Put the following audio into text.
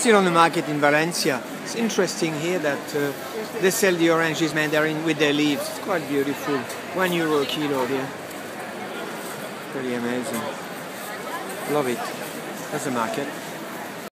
still on the market in Valencia. It's interesting here that they sell the oranges mandarin with their leaves. It's quite beautiful. €1 a kilo here. Pretty amazing. Love it. That's the market.